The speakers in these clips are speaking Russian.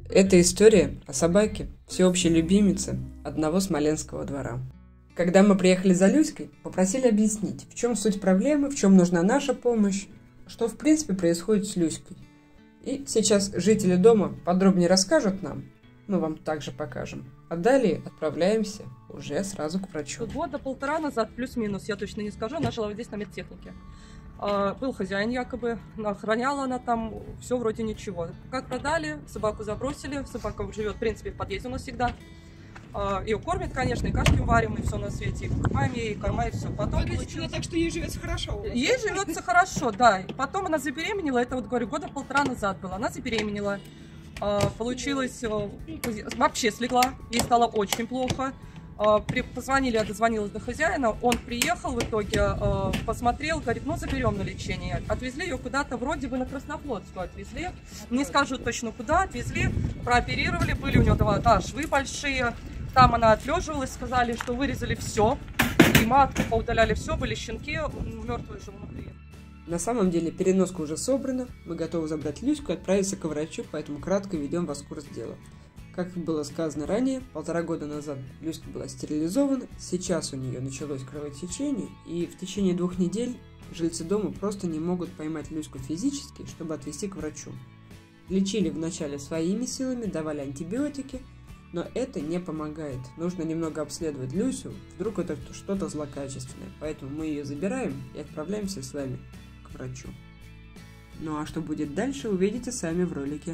Это история о собаке, всеобщей любимице одного смоленского двора. Когда мы приехали за Люськой, попросили объяснить, в чем суть проблемы, в чем нужна наша помощь, что в принципе происходит с Люськой. И сейчас жители дома подробнее расскажут нам, мы вам также покажем, а далее отправляемся уже сразу к врачу. Года полтора назад, плюс-минус, я точно не скажу, она жила вот здесь на медтехнике. Был хозяин якобы, охраняла она там, все вроде ничего. Как продали, собаку забросили, собака живет, в принципе, в подъезде у нас всегда. Ее кормят, конечно, и кашки варим, и все на свете, и покупаем ей, и корма, и все. Потом получилось так, что ей живется хорошо. Ей живется хорошо, да. Потом она забеременела, это вот, говорю, года полтора назад было. Она забеременела. Получилось, вообще слегла, ей стало очень плохо. Позвонили, я дозвонилась до хозяина, он приехал в итоге, посмотрел, говорит, ну заберем на лечение. Отвезли ее куда-то, вроде бы на Краснофлотскую отвезли, не скажу точно куда, отвезли, прооперировали, были у нее швы большие, там она отлеживалась, сказали, что вырезали все, и матку поудаляли все, были щенки, мертвые же внутри. На самом деле переноска уже собрана, мы готовы забрать Люську и отправиться к врачу, поэтому кратко ведем вас в курс дела. Как было сказано ранее, 1,5 года назад Люська была стерилизована, сейчас у нее началось кровотечение, и в течение 2 недель жильцы дома просто не могут поймать Люську физически, чтобы отвезти к врачу. Лечили вначале своими силами, давали антибиотики, но это не помогает. Нужно немного обследовать Люсю, вдруг это что-то злокачественное, поэтому мы ее забираем и отправляемся с вами к врачу. Ну а что будет дальше, увидите сами в ролике.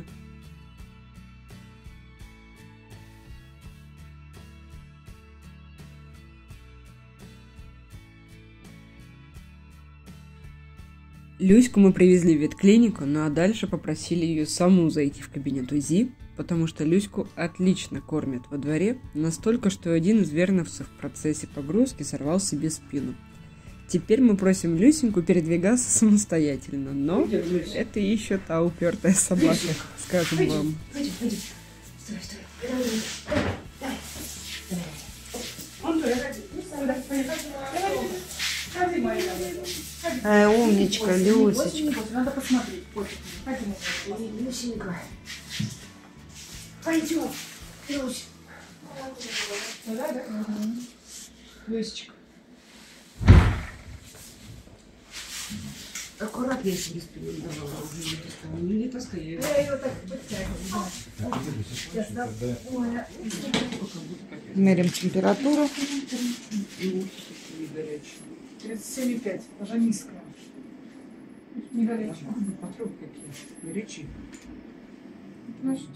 Люську мы привезли в ветклинику, ну а дальше попросили ее саму зайти в кабинет УЗИ, потому что Люську отлично кормят во дворе, настолько, что один из верновцев в процессе погрузки сорвал себе спину. Теперь мы просим Люсеньку передвигаться самостоятельно, но это еще та упертая собака, скажем вам. Умничка, Люсечка. Надо посмотреть. Люсенька. Пойдем, Люсь. Люсечка. Аккуратно, я себе спину давала. Не таскай. Я ее так подтягиваю. Мерим температуру. 37,5, даже низкая. Не горячая. Потребы какие, горячие. Значит,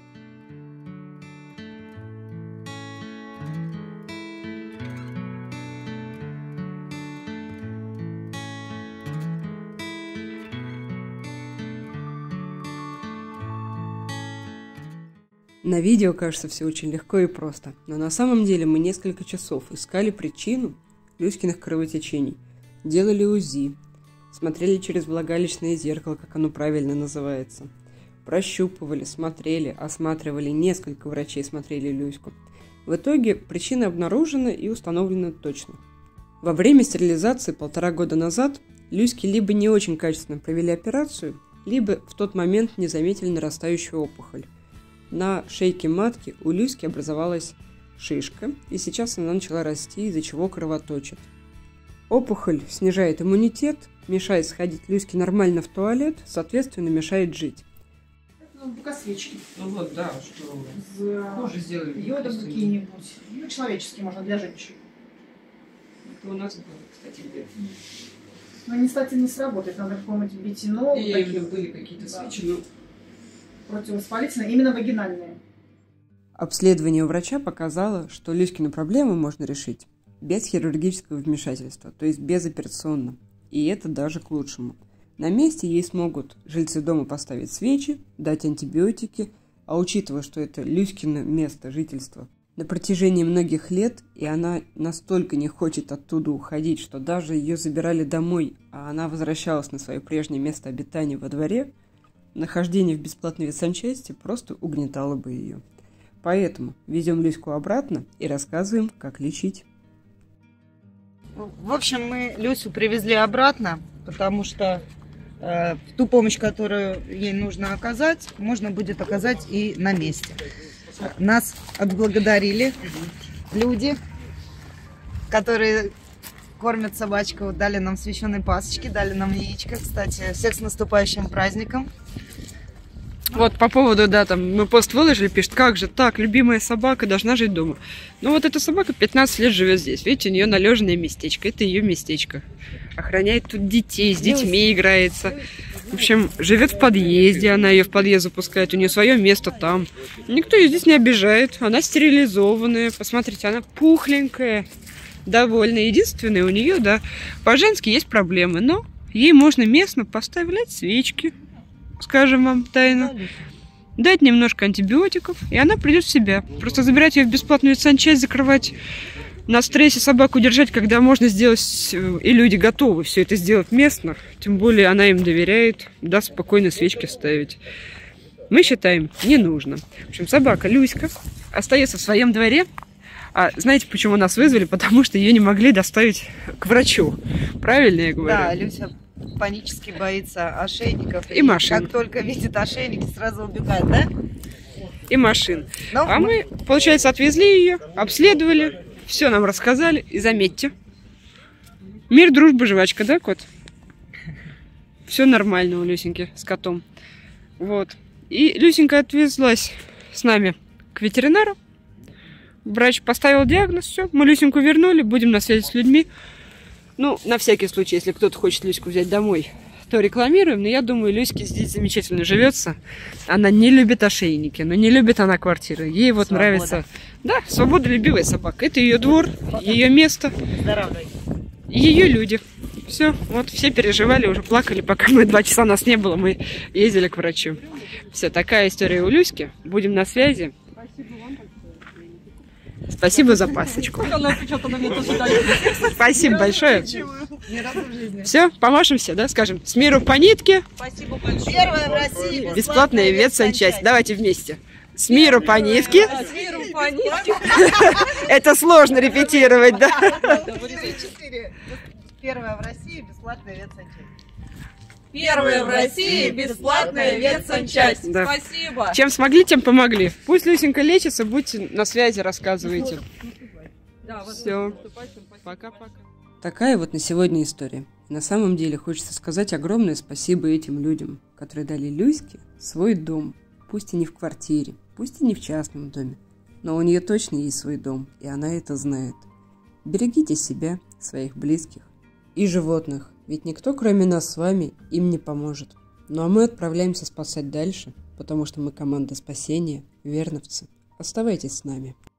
На видео кажется все очень легко и просто, но на самом деле мы несколько часов искали причину Люськиных кровотечений, делали УЗИ, смотрели через влагалищное зеркало, как оно правильно называется, прощупывали, смотрели, осматривали, несколько врачей смотрели Люську. В итоге причина обнаружена и установлена точно. Во время стерилизации 1,5 года назад Люське либо не очень качественно провели операцию, либо в тот момент не заметили нарастающую опухоль. На шейке матки у Люськи образовалась шишка, и сейчас она начала расти, из-за чего кровоточит. Опухоль снижает иммунитет, мешает сходить Люське нормально в туалет, соответственно, мешает жить. ну, пока свечки. Ну вот, да, что Тоже сделали. Йодом какие-нибудь. Ну, человеческие можно для женщин. Это у нас было, кстати, где. Но они, кстати, не сработает. Надо какое-нибудь бетинол. Были какие-то свечи, но... Противовоспалительные, именно вагинальные. Обследование у врача показало, что Люськину проблему можно решить без хирургического вмешательства, то есть безоперационно. И это даже к лучшему. На месте ей смогут жильцы дома поставить свечи, дать антибиотики, а учитывая, что это Люськино место жительства на протяжении многих лет, и она настолько не хочет оттуда уходить, что даже ее забирали домой, а она возвращалась на свое прежнее место обитания во дворе, нахождение в бесплатной ветсанчасти просто угнетало бы ее. Поэтому везем Люську обратно и рассказываем, как лечить. В общем, мы Люсю привезли обратно, потому что Ту помощь, которую ей нужно оказать, можно будет оказать и на месте. Нас отблагодарили люди, которые кормят собачку, дали нам священные пасочки, дали нам яичко. Кстати, всех с наступающим праздником. Вот по поводу, да, там мы пост выложили, пишет, как же так, любимая собака должна жить дома. Ну вот эта собака 15 лет живет здесь. Видите, у нее належное местечко. Это ее местечко. Охраняет тут детей, с детьми играется. В общем, живет в подъезде, она ее в подъезд запускает, у нее свое место там. Никто ее здесь не обижает. Она стерилизованная. Посмотрите, она пухленькая, довольная. Единственное, у нее, да, по-женски есть проблемы, но ей можно местно поставлять свечки. Скажем вам тайну, дать немножко антибиотиков, и она придет в себя. Просто забирать ее в бесплатную санчасть, закрывать на стрессе собаку держать, когда можно сделать, и люди готовы все это сделать местно, тем более она им доверяет, даст спокойно свечки ставить. Мы считаем, не нужно. В общем, собака Люська остается в своем дворе. А знаете, почему нас вызвали? Потому что ее не могли доставить к врачу. Правильно я говорю? Да, Люся панически боится ошейников. И машин. Как только видит ошейники, сразу убегает, да? И машин. Но А мы, получается, отвезли ее, обследовали, все нам рассказали. И заметьте, мир, дружба, жвачка, да, кот? Все нормально у Люсеньки с котом. Вот. И Люсенька отвезлась с нами к ветеринару. Врач поставил диагноз, все. Мы Люсеньку вернули, будем на связи с людьми. Ну, на всякий случай, если кто-то хочет Люську взять домой, то рекламируем. Но я думаю, Люське здесь замечательно живется. Она не любит ошейники, но не любит она квартиры. Ей вот Свобода. нравится... Да, свободолюбивая собака. Это ее двор, ее место, здоровый. ее люди. Все, вот все переживали, уже плакали, пока мы 2 часа нас не было, мы ездили к врачу. Все, такая история у Люськи. Будем на связи. Спасибо за пасочку. Она что-то на меня тоже дает. Спасибо большое. Ни разу в жизни. Все, помашемся, да, скажем. С миру по нитке. Спасибо большое. Первая в России Бесплатная ветсанчасть. Давайте вместе. С миру по нитке. С миру по нитке. Это сложно репетировать, да? Первая в России бесплатная ветсанчасть. Первая в России бесплатная ветсанчасть. Да. Спасибо. Чем смогли, тем помогли. Пусть Люсенька лечится, будьте на связи, рассказывайте. Да, Все. Пока-пока. Такая вот на сегодня история. На самом деле хочется сказать огромное спасибо этим людям, которые дали Люське свой дом. Пусть и не в квартире, пусть и не в частном доме, но у нее точно есть свой дом, и она это знает. Берегите себя, своих близких и животных, ведь никто, кроме нас с вами, им не поможет. Ну а мы отправляемся спасать дальше, потому что мы команда спасения, верновцы. Оставайтесь с нами.